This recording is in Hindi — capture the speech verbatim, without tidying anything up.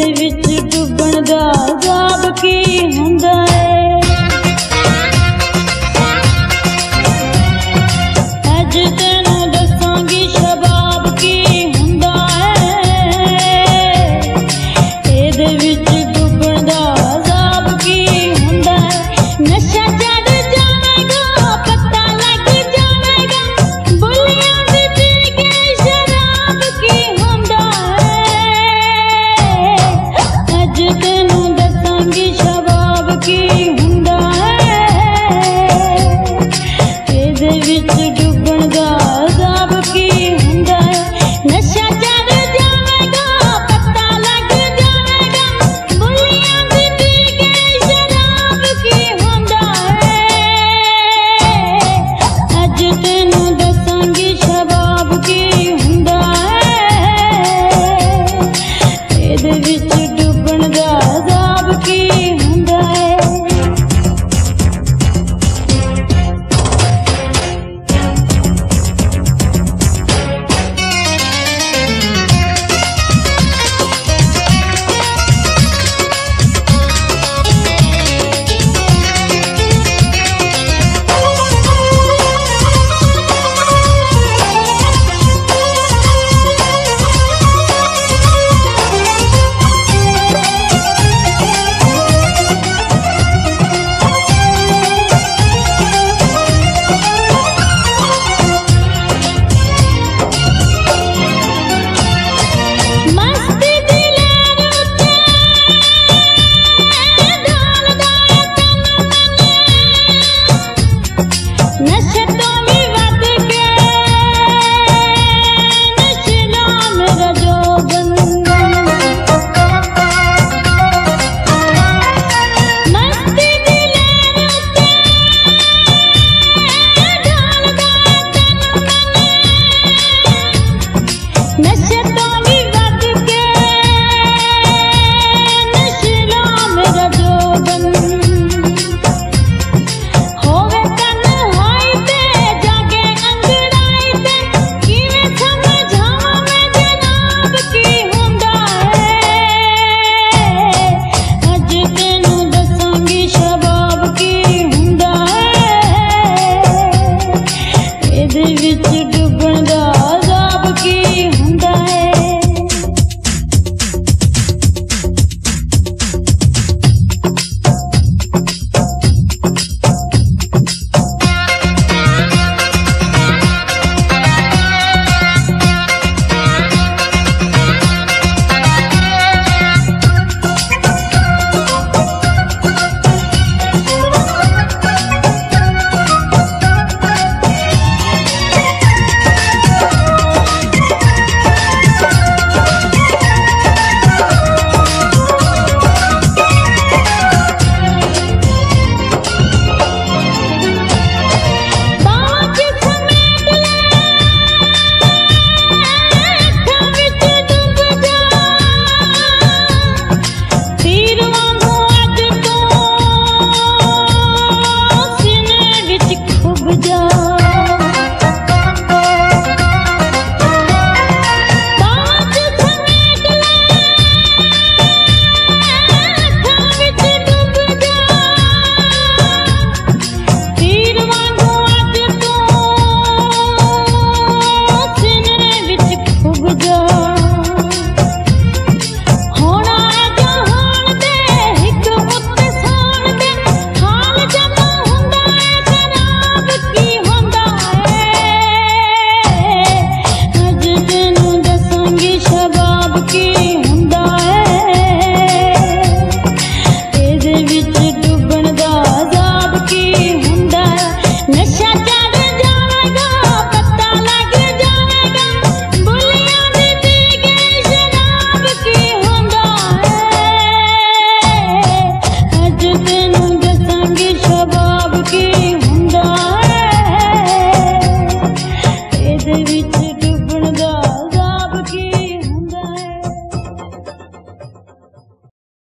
विच डुबण दा अज़ाब की हुंदा है। अज तैनूं दसांगी शबाब की हुंदा है। इहदे विच डुबण दा अज़ाब की हुंदा है। नशा चढ़ जावेगा, पता लग जावेगा, बुलियां दी पी के शराब की हुंदा है। अज तैनूं दसांगी शबाब की हुंदा है। इहदे विच डुबण दा अज़ाब की हुंदा है। नशा चढ़ जावेगा, पता लग जावेगा, बुलियां दी पी के शराब की हुंदा है। अज तैनूं दसांगी शबाब की हुंदा है। इहदे विच डुबण दा अज़ाब की हुंदा है। मस्ती दी लहर उत्ते ढोलदा है तन मन। नशे तो भी वध के नशीला मेरा जोबन। मस्ती दी लहर उत्ते ढोलदा है तन मन। नशे तो भी वध के नशीला मेरा जोबन। होवे तन्हाई ते जागे अंगड़ाई ते, किवें समझावां मैं जनाब की हुंदा है। अज तैनूं दसांगी शबाब की हुंदा है। इहदे विच डुबण दा अज़ाब की हुंदा है। बावां च समेट ले, हत्थां विच डुब जा, तीर वांगू अज तूं सीने विच खुब जा। बावां च समेट ले, हत्थां विच डुब जा, तीर वांगू अज तूं सीने विच खुब जा। होना है जहान दे हिक उत्ते सोण दे, हाल जदों हुंदा है शराब की हुंदा है। अज तैनूं दसांगी शबाब की